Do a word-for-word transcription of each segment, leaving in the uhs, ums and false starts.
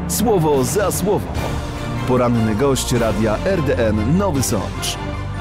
Słowo za słowo. Poranny gość Radia R D N Nowy Sącz.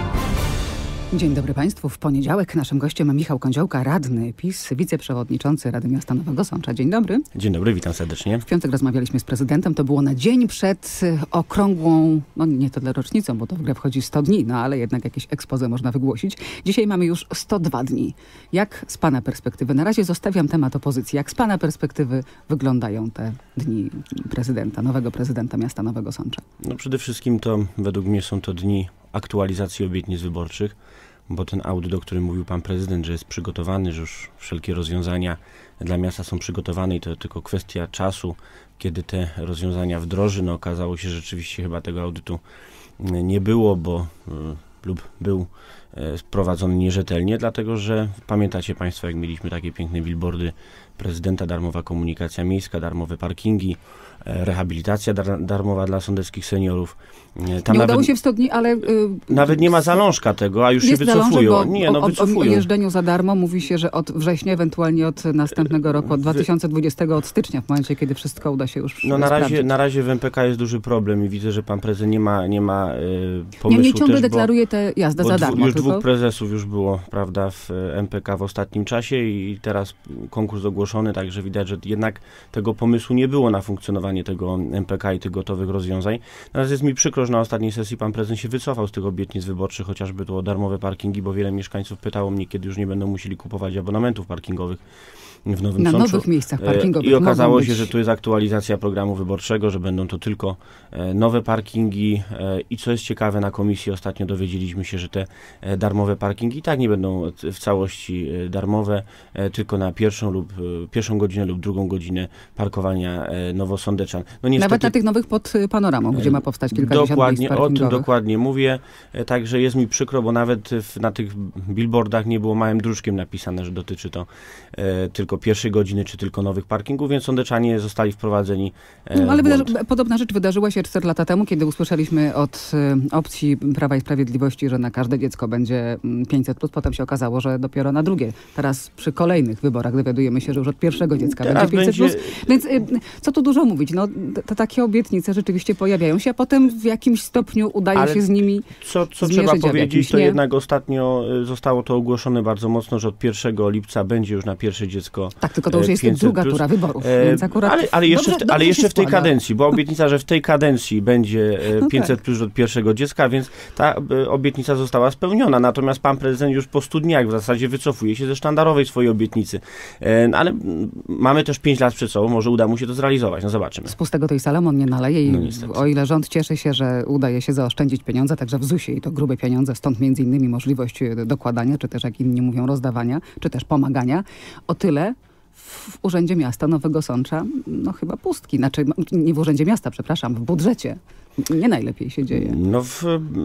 Dzień dobry Państwu. W poniedziałek naszym gościem Michał Kądziołka, radny PiS, wiceprzewodniczący Rady Miasta Nowego Sącza. Dzień dobry. Dzień dobry, witam serdecznie. W piątek rozmawialiśmy z prezydentem. To było na dzień przed okrągłą, no nie tyle rocznicą, bo to w grę wchodzi sto dni, no ale jednak jakieś expose można wygłosić. Dzisiaj mamy już sto dwa dni. Jak z Pana perspektywy, na razie zostawiam temat opozycji, jak z Pana perspektywy wyglądają te dni prezydenta, nowego prezydenta Miasta Nowego Sącza? No przede wszystkim to według mnie są to dni aktualizacji obietnic wyborczych, bo ten audyt, o którym mówił pan prezydent, że jest przygotowany, że już wszelkie rozwiązania dla miasta są przygotowane i to tylko kwestia czasu, kiedy te rozwiązania wdroży. No okazało się, że rzeczywiście chyba tego audytu nie było, bo y, lub był y, prowadzony nierzetelnie, dlatego że pamiętacie Państwo, jak mieliśmy takie piękne billboardy prezydenta, darmowa komunikacja miejska, darmowe parkingi, rehabilitacja dar, darmowa dla sądeckich seniorów. Tam nie nawet, udało się w sto dni, ale... Yy, nawet nie ma zalążka tego, a już się wycofują. Zalążek, nie, no o, wycofują. O, o jeżdżeniu za darmo mówi się, że od września, ewentualnie od następnego roku, od dwa tysiące dwudziestego, od stycznia, w momencie, kiedy wszystko uda się już No na razie, sprawdzić. na razie w M P K jest duży problem i widzę, że pan prezydent nie ma, nie ma y, pomysłu. Niemniej ciągle też, deklaruje bo, tę jazdę bo za dwu, darmo. Już tylko... dwóch prezesów już było, prawda, w M P K w ostatnim czasie i teraz konkurs ogłoszony, także widać, że jednak tego pomysłu nie było na funkcjonowanie tego M P K i tych gotowych rozwiązań. Natomiast jest mi przykro, że na ostatniej sesji pan prezydent się wycofał z tych obietnic wyborczych, chociażby tu o darmowe parkingi, bo wiele mieszkańców pytało mnie, kiedy już nie będą musieli kupować abonamentów parkingowych w Nowym na Sączu. nowych miejscach parkingowych. I okazało być... się, że tu jest aktualizacja programu wyborczego, że będą to tylko e, nowe parkingi e, i co jest ciekawe, na komisji ostatnio dowiedzieliśmy się, że te e, darmowe parkingi i tak nie będą w całości e, darmowe, e, tylko na pierwszą lub e, pierwszą godzinę lub drugą godzinę parkowania e, nowosądeczan. No niestety, nawet na tych nowych pod panoramą, gdzie ma powstać kilkadziesiąt dokładnie, miejsc parkingowych. O tym dokładnie mówię, e, także jest mi przykro, bo nawet w, na tych billboardach nie było małym druczkiem napisane, że dotyczy to e, tylko pierwszej godziny, czy tylko nowych parkingów, więc sądeczanie zostali wprowadzeni e, no, ale w wydarzy, podobna rzecz wydarzyła się cztery lata temu, kiedy usłyszeliśmy od y, opcji Prawa i Sprawiedliwości, że na każde dziecko będzie pięćset plus. Potem się okazało, że dopiero na drugie. Teraz przy kolejnych wyborach dowiadujemy się, że już od pierwszego dziecka Teraz będzie pięćset będzie... plus. Więc y, co tu dużo mówić? No, te takie obietnice rzeczywiście pojawiają się, a potem w jakimś stopniu udaje ale się z nimi Co, co zmierzyć, trzeba powiedzieć, to nie? jednak ostatnio zostało to ogłoszone bardzo mocno, że od pierwszego lipca będzie już na pierwsze dziecko tak, tylko to już jest druga plus. tura wyborów, E, więc akurat ale, ale jeszcze, dobrze, w, ale dobrze jeszcze w tej składa. kadencji, bo obietnica, że w tej kadencji będzie no pięćset tak. plus od pierwszego dziecka, więc ta e, obietnica została spełniona. Natomiast pan prezydent już po stu dniach w zasadzie wycofuje się ze sztandarowej swojej obietnicy. E, ale m, mamy też pięć lat przed sobą, może uda mu się to zrealizować. No zobaczymy. Z pustego tej Salomon nie naleje i No o ile rząd cieszy się, że udaje się zaoszczędzić pieniądze, także w zusie i to grube pieniądze, stąd między innymi możliwość dokładania, czy też jak inni mówią rozdawania, czy też pomagania, o tyle w Urzędzie Miasta Nowego Sącza, no chyba pustki. Znaczy, nie w Urzędzie Miasta, przepraszam, w budżecie. Nie najlepiej się dzieje. No w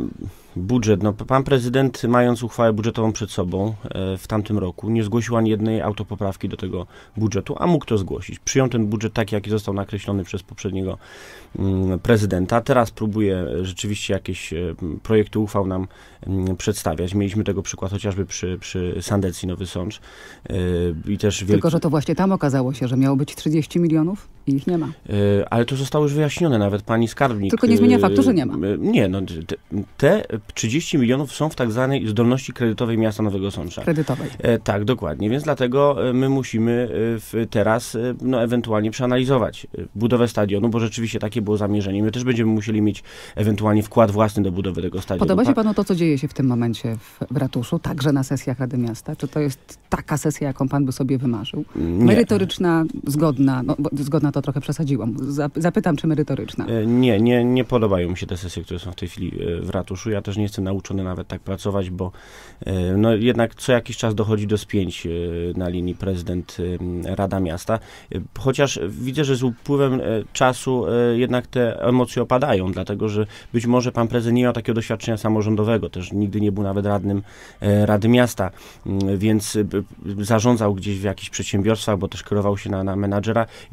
budżet, no pan prezydent, mając uchwałę budżetową przed sobą e, w tamtym roku, nie zgłosił ani jednej autopoprawki do tego budżetu, a mógł to zgłosić. Przyjął ten budżet taki, jaki został nakreślony przez poprzedniego mm, prezydenta. Teraz próbuje rzeczywiście jakieś e, projekty uchwał nam m, przedstawiać. Mieliśmy tego przykład chociażby przy, przy Sandecji Nowy Sącz. E, i też wielki... Tylko, że to właśnie tam okazało się, że miało być trzydzieści milionów i ich nie ma. E, ale to zostało już wyjaśnione, nawet pani skarbnik. Tylko nie zmienia faktu, że nie ma. E, nie, no te, te trzydzieści milionów są w tak zwanej zdolności kredytowej Miasta Nowego Sącza. Kredytowej. E, tak, dokładnie. Więc dlatego e, my musimy e, w, teraz e, no, ewentualnie przeanalizować e, budowę stadionu, bo rzeczywiście takie było zamierzenie. My też będziemy musieli mieć ewentualnie wkład własny do budowy tego stadionu. Podoba się panu to, co dzieje się w tym momencie w, w ratuszu, także na sesjach Rady Miasta? Czy to jest taka sesja, jaką pan by sobie wymarzył? Nie. Merytoryczna, zgodna, no bo zgodna to trochę przesadziłam. Zapytam, czy merytoryczna? E, nie, nie, nie podobają mi się te sesje, które są w tej chwili e, w ratuszu. Ja też nie jestem nauczony nawet tak pracować, bo e, no jednak co jakiś czas dochodzi do spięć e, na linii prezydent-Rada Miasta. E, chociaż widzę, że z upływem e, czasu e, jednak te emocje opadają, dlatego że być może pan prezydent nie miał takiego doświadczenia samorządowego, też nigdy nie był nawet radnym e, Rady Miasta, m, więc e, zarządzał gdzieś w jakichś przedsiębiorstwach, bo też kierował się na, na menadżera i sam mówi,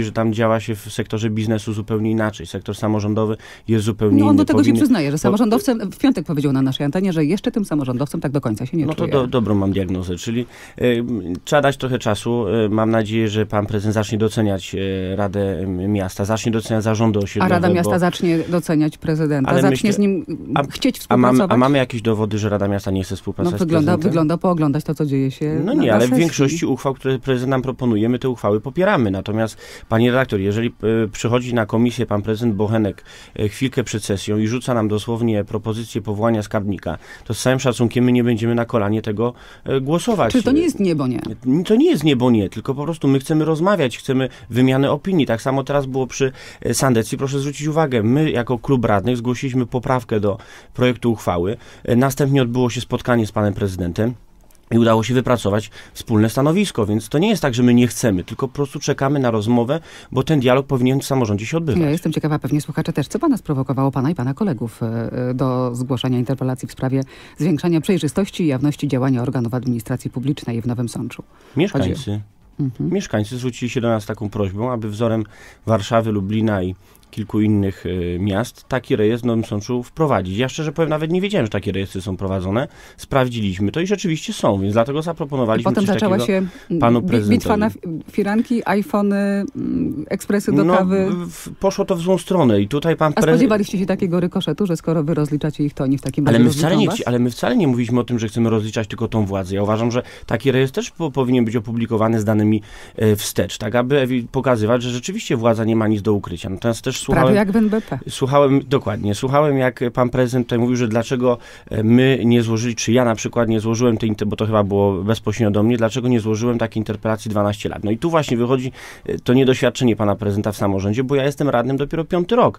mówi, że tam działa się w sektorze biznesu zupełnie inaczej. Sektor samorządowy jest zupełnie no, on inny. do tego Powinny... się przyznaje, że samorządowcem, w piątek powiedział na naszej antenie, że jeszcze tym samorządowcem tak do końca się nie No czuje. to do, dobrą mam diagnozę, czyli y, trzeba dać trochę czasu. Y, mam nadzieję, że pan prezydent zacznie doceniać y, Radę Miasta, zacznie doceniać zarządy osiedlowe. A Rada Miasta bo... zacznie doceniać prezydenta, Ale zacznie myślę, z nim a, chcieć a, współpracować. mamy, a mamy jakieś dowody, że Rada Miasta nie chce No współpracować z wygląda, prezydentem? wygląda pooglądać to, co dzieje się No na, nie, na ale w sesji. większości uchwał, które prezydent nam proponuje, my te uchwały popieramy. Natomiast, panie redaktor, jeżeli y, przychodzi na komisję pan prezydent Bochenek y, chwilkę przed sesją i rzuca nam dosłownie propozycję powołania skarbnika, to z całym szacunkiem my nie będziemy na kolanie tego y, głosować. Czy to nie jest niebo, nie? To nie jest niebo, nie, tylko po prostu my chcemy rozmawiać, chcemy wymiany opinii. Tak samo teraz było przy y, Sandecji. Proszę zwrócić uwagę, my jako klub radnych zgłosiliśmy poprawkę do projektu uchwały. Y, następnie odbyło się spotkanie z panem prezydentem. I udało się wypracować wspólne stanowisko, więc to nie jest tak, że my nie chcemy, tylko po prostu czekamy na rozmowę, bo ten dialog powinien w samorządzie się odbywać. Ja jestem ciekawa, pewnie słuchacze też, co pana sprowokowało, pana i pana kolegów, do zgłoszenia interpelacji w sprawie zwiększania przejrzystości i jawności działania organów administracji publicznej w Nowym Sączu? Mieszkańcy. Chodzi... Mhm. Mieszkańcy zwrócili się do nas z taką prośbą, aby wzorem Warszawy, Lublina i kilku innych y, miast taki rejestr w Nowym Sączu wprowadzić. Ja szczerze powiem, nawet nie wiedziałem, że takie rejestry są prowadzone. Sprawdziliśmy to i rzeczywiście są, więc dlatego zaproponowaliśmy I potem coś zaczęła takiego się panu bi- prezydentowi. bitwa na firanki, iPhony, ekspresy do no, kawy. w, poszło to w złą stronę i tutaj pan A prezydent... spodziewaliście się takiego rykoszetu, że skoro wy rozliczacie ich, to oni w takim Ale razie my, wcale nie, rozliczą chci- ale my wcale nie mówiliśmy o tym, że chcemy rozliczać tylko tą władzę. Ja uważam, że taki rejestr też po, powinien być opublikowany z danymi e, wstecz, tak aby ewi- pokazywać, że rzeczywiście władza nie ma nic do ukrycia. Natomiast też słuchałem... Prawie jak w N B P. Słuchałem, dokładnie, słuchałem jak pan prezydent tutaj mówił, że dlaczego my nie złożyli, czy ja na przykład nie złożyłem tej, bo to chyba było bezpośrednio do mnie, dlaczego nie złożyłem takiej interpelacji dwanaście lat. No i tu właśnie wychodzi to niedoświadczenie pana prezydenta w samorządzie, bo ja jestem radnym dopiero piąty rok.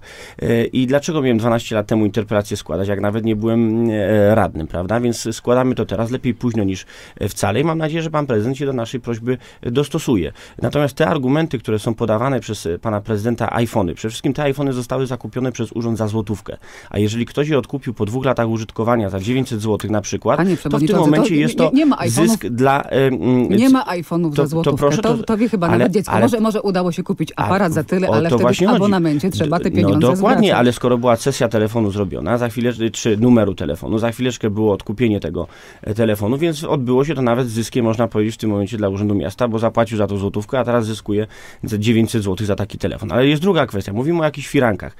I dlaczego miałem dwanaście lat temu interpelację składać, jak nawet nie byłem radnym, prawda? Więc składamy to teraz, lepiej późno niż wcale i mam nadzieję, że pan prezydent się do naszej prośby dostosuje. Natomiast te argumenty, które są podawane przez pana prezydenta, iPhony, przede wszystkim te iPhony zostały zakupione przez urząd za złotówkę. A jeżeli ktoś je odkupił po dwóch latach użytkowania za dziewięćset złotych na przykład, Panie to w tym momencie to jest nie, to nie ma zysk dla... Y, nie ma iPhone'ów to, za złotówkę. To, proszę, to, to wie chyba ale, nawet dziecko. Ale, może, może udało się kupić aparat za tyle, ale wtedy w abonamencie chodzi. trzeba te pieniądze No dokładnie, zwracać. ale skoro była sesja telefonu zrobiona, za chwilę, czy numeru telefonu, za chwileczkę było odkupienie tego telefonu, więc odbyło się to nawet z zyskiem, można powiedzieć, w tym momencie dla Urzędu Miasta, bo zapłacił za to złotówkę, a teraz zyskuje dziewięćset złotych za taki telefon. Ale jest druga kwestia. Mówimy o jakichś firankach.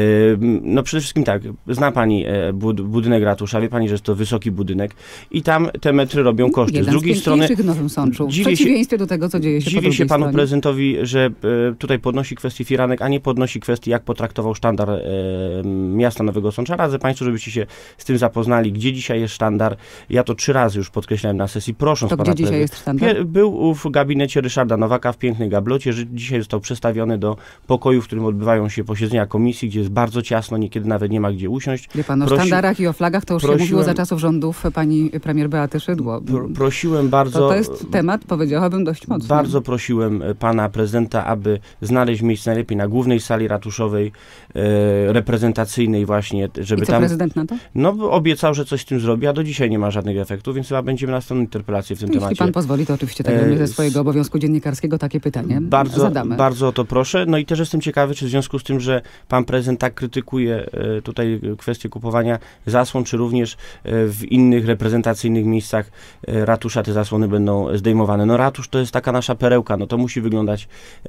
No przede wszystkim tak, zna pani budynek ratusza, wie pani, że jest to wysoki budynek i tam te metry robią koszty. Jeden z drugiej z strony... w Nowym Sączu. W Dziwię przeciwieństwie się, do tego, co dzieje się dziwię po drugiej się panu stronie. prezydentowi, że e, tutaj podnosi kwestię firanek, a nie podnosi kwestii, jak potraktował sztandar e, miasta Nowego Sącza. Radzę państwu, żebyście się z tym zapoznali, gdzie dzisiaj jest sztandar. Ja to trzy razy już podkreślałem na sesji, prosząc to pana gdzie dzisiaj jest sztandar? Pier- Był w gabinecie Ryszarda Nowaka w pięknej gablocie, że dzisiaj został przestawiony do pokoju, w którym odbywają się posiedzenia komisji, gdzie jest bardzo ciasno, niekiedy nawet nie ma gdzie usiąść. Wie pan, o Prosi... sztandarach i o flagach to już prosiłem... się mówiło za czasów rządów pani premier Beaty Szydło. Pro, prosiłem bardzo... To, to jest temat, powiedziałabym, dość mocny. Bardzo prosiłem pana prezydenta, aby znaleźć miejsce najlepiej na głównej sali ratuszowej, e, reprezentacyjnej właśnie, żeby I co tam... prezydent na to? No obiecał, że coś z tym zrobi, a do dzisiaj nie ma żadnych efektów, więc chyba będziemy następną interpelację w tym Jeśli temacie. pan pozwoli, to oczywiście tak e, ze swojego obowiązku dziennikarskiego takie pytanie bardzo, zadamy. Bardzo o to proszę. No i też jestem ciekawy, czy w związku z tym, że pan prezydent tak krytykuje e, tutaj kwestię kupowania zasłon, czy również e, w innych reprezentacyjnych miejscach e, ratusza te zasłony będą zdejmowane. No ratusz to jest taka nasza perełka, no to musi wyglądać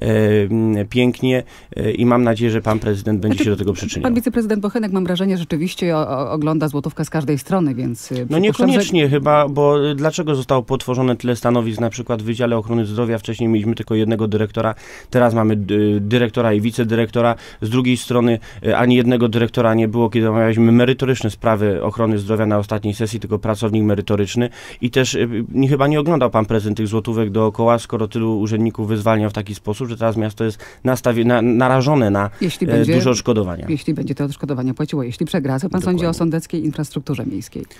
e, pięknie e, i mam nadzieję, że pan prezydent będzie znaczy, się do tego przyczyniał. Pan wiceprezydent Bochenek, mam wrażenie, rzeczywiście o, o, ogląda złotówkę z każdej strony, więc... No niekoniecznie że... chyba, bo dlaczego zostało potworzone tyle stanowisk, na przykład w Wydziale Ochrony Zdrowia wcześniej mieliśmy tylko jednego dyrektora, teraz mamy dyrektora i wicedyrektora, z drugiej strony ani jednego dyrektora nie było, kiedy omawialiśmy merytoryczne sprawy ochrony zdrowia na ostatniej sesji, tylko pracownik merytoryczny i też nie, chyba nie oglądał pan prezydent tych złotówek dookoła, skoro tylu urzędników wyzwalniał w taki sposób, że teraz miasto jest nastawie, na, narażone na jeśli e, będzie, duże odszkodowania. Jeśli będzie to odszkodowania płaciło, jeśli przegra, co pan Dokładnie. sądzi o sądeckiej infrastrukturze miejskiej?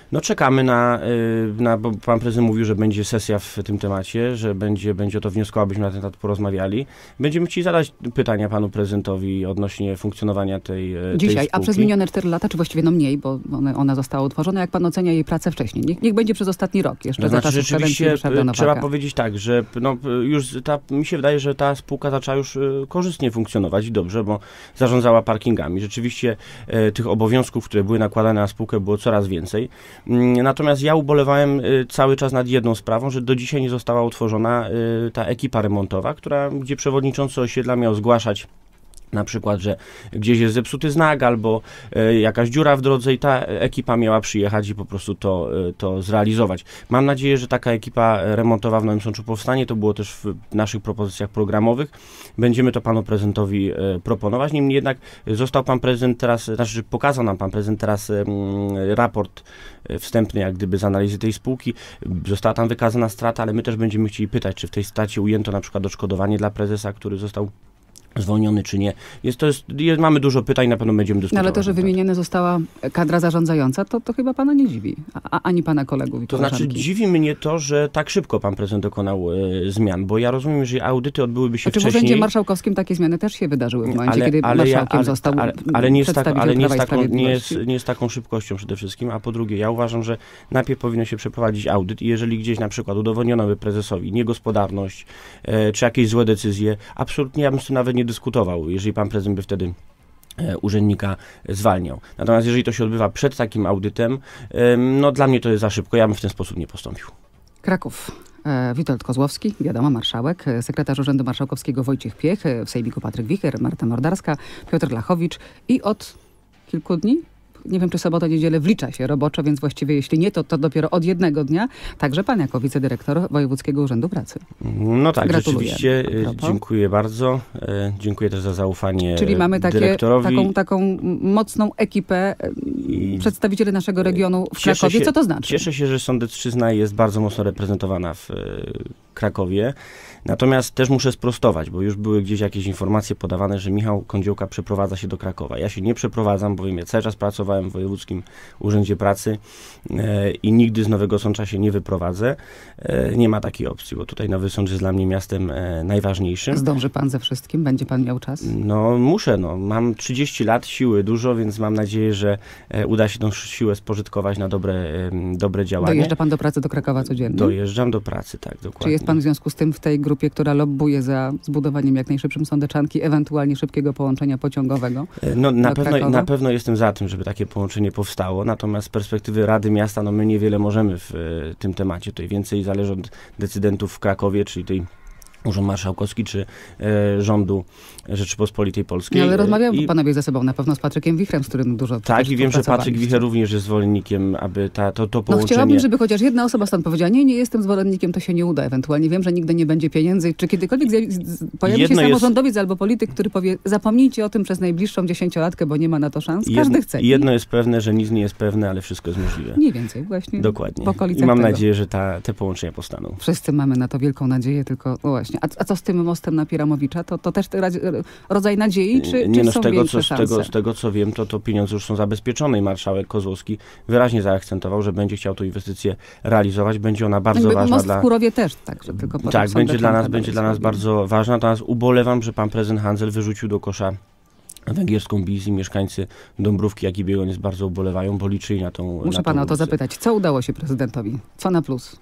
No czekamy na, na, bo pan prezydent mówił, że będzie sesja w tym temacie, że będzie, będzie o to wnioskował, abyśmy na ten temat porozmawiali. Będziemy chcieli zadać pytania panu prezydentowi odnośnie funkcjonowania tej, Dzisiaj, tej spółki. a przez minione cztery lata, czy właściwie no mniej, bo one, ona została utworzona, jak pan ocenia jej pracę wcześniej? Niech, niech będzie przez ostatni rok, jeszcze To za znaczy, czasów kadencji rzeczywiście Ryszarda Nowaka. trzeba powiedzieć tak, że no, już ta, mi się wydaje, że ta spółka zaczęła już korzystnie funkcjonować i dobrze, bo zarządzała parkingami. Rzeczywiście e, tych obowiązków, które były nakładane na spółkę, było coraz więcej. Natomiast ja ubolewałem cały czas nad jedną sprawą, że do dzisiaj nie została utworzona ta ekipa remontowa, która, gdzie przewodniczący osiedla miał zgłaszać na przykład, że gdzieś jest zepsuty znak albo e, jakaś dziura w drodze i ta ekipa miała przyjechać i po prostu to, e, to zrealizować. Mam nadzieję, że taka ekipa remontowa w Nowym Sączu powstanie. To było też w naszych propozycjach programowych. Będziemy to panu prezydentowi e, proponować. Niemniej jednak został pan prezydent teraz, znaczy pokazał nam pan prezydent teraz e, raport e, wstępny jak gdyby z analizy tej spółki. Została tam wykazana strata, ale my też będziemy chcieli pytać, czy w tej stracie ujęto na przykład odszkodowanie dla prezesa, który został zwolniony czy nie. Jest, to jest, jest, mamy dużo pytań, na pewno będziemy dyskutować. No ale to, że wymieniona została kadra zarządzająca, to, to chyba pana nie dziwi, a, ani pana kolegów i To koleżanki. znaczy dziwi mnie to, że tak szybko pan prezydent dokonał e, zmian, bo ja rozumiem, że audyty odbyłyby się Znaczy, wcześniej. w Urzędzie Marszałkowskim takie zmiany też się wydarzyły w momencie, ale, kiedy ale marszałkiem ja, ale, został ale, ale, nie jest tak, ale nie, jest Prawa i taką, nie, jest, Sprawiedliwości. nie jest taką szybkością przede wszystkim, a po drugie, ja uważam, że najpierw powinno się przeprowadzić audyt i jeżeli gdzieś na przykład udowodniono by prezesowi niegospodarność, e, czy jakieś złe decyzje, absolutnie ja bym z tym nawet nie dyskutował, jeżeli pan prezydent by wtedy e, urzędnika zwalniał. Natomiast jeżeli to się odbywa przed takim audytem, e, no dla mnie to jest za szybko, ja bym w ten sposób nie postąpił. Kraków. E, Witold Kozłowski, wiadomo, marszałek, e, sekretarz Urzędu Marszałkowskiego Wojciech Piech, e, w Sejmiku Patryk Wicher, Marta Mordarska, Piotr Lachowicz i od kilku dni, nie wiem czy sobota, niedzielę wlicza się roboczo, więc właściwie jeśli nie, to, to dopiero od jednego dnia, także pan jako wicedyrektor Wojewódzkiego Urzędu Pracy. No tak, Gratuluję. rzeczywiście, A propos. dziękuję bardzo. E, Dziękuję też za zaufanie Czyli mamy takie, dyrektorowi. taką, taką mocną ekipę e, I przedstawicieli naszego regionu w cieszę Krakowie. się- Co to znaczy? Cieszę się, że Sądecczyzna jest bardzo mocno reprezentowana w e, Krakowie. Natomiast też muszę sprostować, bo już były gdzieś jakieś informacje podawane, że Michał Kądziołka przeprowadza się do Krakowa. Ja się nie przeprowadzam, bowiem ja cały czas pracowałem w Wojewódzkim Urzędzie Pracy e, i nigdy z Nowego Sącza się nie wyprowadzę. E, nie ma takiej opcji, bo tutaj Nowy Sącz jest dla mnie miastem e, najważniejszym. Zdąży pan ze wszystkim? Będzie pan miał czas? No muszę, no. Mam trzydzieści lat, siły dużo, więc mam nadzieję, że e, uda się tą siłę spożytkować na dobre, e, dobre działanie. Dojeżdża pan do pracy do Krakowa codziennie? Dojeżdżam do pracy, tak, dokładnie. Czy jest pan w związku z tym w tej grupie, która lobbuje za zbudowaniem jak najszybszym sądeczanki, ewentualnie szybkiego połączenia pociągowego? E, No na do pewno, Krakowa? na pewno jestem za tym, żeby takie połączenie powstało, natomiast z perspektywy Rady Miasta, no my niewiele możemy w e, tym temacie. Tutaj więcej zależy od decydentów w Krakowie, czyli tej Urząd Marszałkowski, czy e, rządu Rzeczypospolitej Polskiej. No, ale rozmawiają I, panowie ze sobą na pewno z Patrykiem Wichrem, z którym dużo Tak, też i wiem, że Patryk współpracowaliście. Wicher również jest zwolennikiem, aby ta, to, to No połączenie... chciałabym, żeby chociaż jedna osoba stąd powiedziała, nie, nie jestem zwolennikiem, to się nie uda. Ewentualnie wiem, że nigdy nie będzie pieniędzy. Czy kiedykolwiek zjawi- z- pojawi Jedno się jest- samorządowiec albo polityk, który powie, zapomnijcie o tym przez najbliższą dziesięciolatkę, bo nie ma na to szans. Każdy Jedno, chce. jedno jest pewne, że nic nie jest pewne, ale wszystko jest możliwe. Mniej więcej właśnie. Dokładnie. W okolicach I mam tego. nadzieję, że ta, te połączenia powstaną. Wszyscy mamy na to wielką nadzieję, tylko no właśnie. A, a co z tym mostem na Piramowicza? To, to też radzi- rodzaj nadziei, czy, nie czy no, są z tego, większe co, z, szanse? tego, z tego co wiem, to, to pieniądze już są zabezpieczone i marszałek Kozłowski wyraźnie zaakcentował, że będzie chciał tę inwestycję realizować. Będzie ona bardzo Jakby ważna most dla... w Kurowie też, tak, że tylko potem Tak, będzie dla nas, sądeczanka będzie dla nas dalej bardzo ważna, natomiast ubolewam, że pan prezydent Handzel wyrzucił do kosza węgierską bizję. Mieszkańcy Dąbrówki, jak i Biegoń bardzo ubolewają, bo liczyli na tą Muszę na tą pana o to ulicę. zapytać. Co udało się prezydentowi? Co na plus?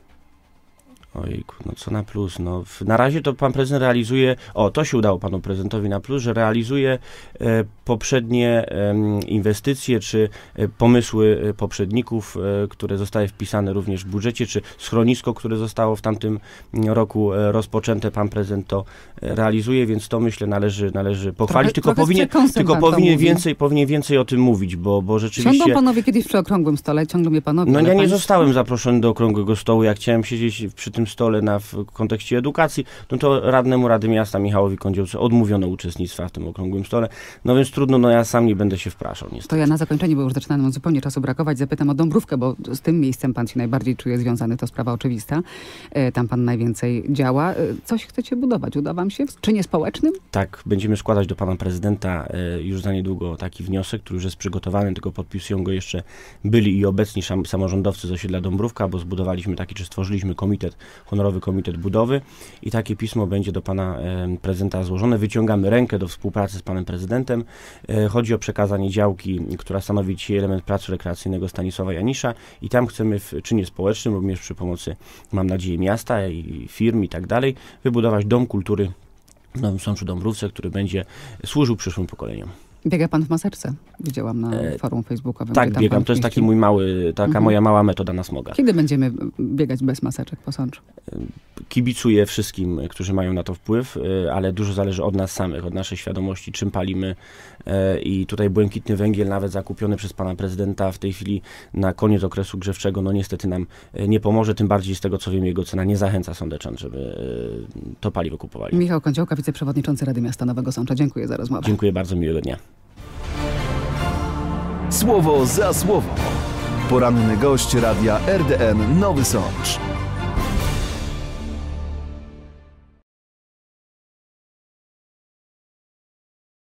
Ojejku, no co na plus? No, w, na razie to pan prezydent realizuje, o to się udało panu prezydentowi na plus, że realizuje e, poprzednie e, inwestycje czy e, pomysły e, poprzedników, e, które zostały wpisane również w budżecie, czy schronisko, które zostało w tamtym roku e, rozpoczęte, pan prezydent to e, realizuje, więc to myślę należy, należy pochwalić, Trochę- tylko trochę z powinien, przekąsem tylko pan to powinien mówi. więcej, powinien więcej o tym mówić, bo, bo rzeczywiście... Siądą panowie kiedyś przy okrągłym stole, ciągle mnie panowie. No ale ja nie państwo- zostałem zaproszony do okrągłego stołu, jak chciałem siedzieć przy tym stole na, w kontekście edukacji, no to radnemu Rady Miasta Michałowi Kądzielce odmówiono uczestnictwa w tym okrągłym stole. No więc trudno, no ja sam nie będę się wpraszał niestety. To ja na zakończenie, bo już zaczyna nam zupełnie czasu brakować, zapytam o Dąbrówkę, bo z tym miejscem pan się najbardziej czuje związany, to sprawa oczywista. E, tam pan najwięcej działa. E, coś chcecie budować, uda wam się? W czynie społecznym? Tak, będziemy składać do pana prezydenta e, już za niedługo taki wniosek, który już jest przygotowany, tylko podpisują go jeszcze byli i obecni sam, samorządowcy z osiedla Dąbrówka, bo zbudowaliśmy taki, czy stworzyliśmy komitet, honorowy komitet budowy i takie pismo będzie do pana e, prezydenta złożone. Wyciągamy rękę do współpracy z panem prezydentem. E, chodzi o przekazanie działki, która stanowi dzisiaj element placu rekreacyjnego Stanisława Janisza i tam chcemy w czynie społecznym, również przy pomocy, mam nadzieję, miasta i firm i tak dalej, wybudować dom kultury w Nowym Sączu Dąbrówce, który będzie służył przyszłym pokoleniom. Biega pan w maseczce. Widziałam na E, forum facebookowym. Tak, biegam. To jest taki mój mały, taka Mhm. moja mała metoda na smoga. Kiedy będziemy biegać bez maseczek po Sączu? Kibicuję wszystkim, którzy mają na to wpływ, e, ale dużo zależy od nas samych, od naszej świadomości, czym palimy. E, I tutaj błękitny węgiel, nawet zakupiony przez pana prezydenta w tej chwili na koniec okresu grzewczego, no niestety nam e, nie pomoże, tym bardziej z tego, co wiem, jego cena nie zachęca sądeczan, żeby e, to paliwo kupowali. Michał Kądziołka, wiceprzewodniczący Rady Miasta Nowego Sącza. Dziękuję za rozmowę. Dziękuję bardzo, miłego dnia. Słowo za słowo. Poranny gość radia R D N Nowy Sącz.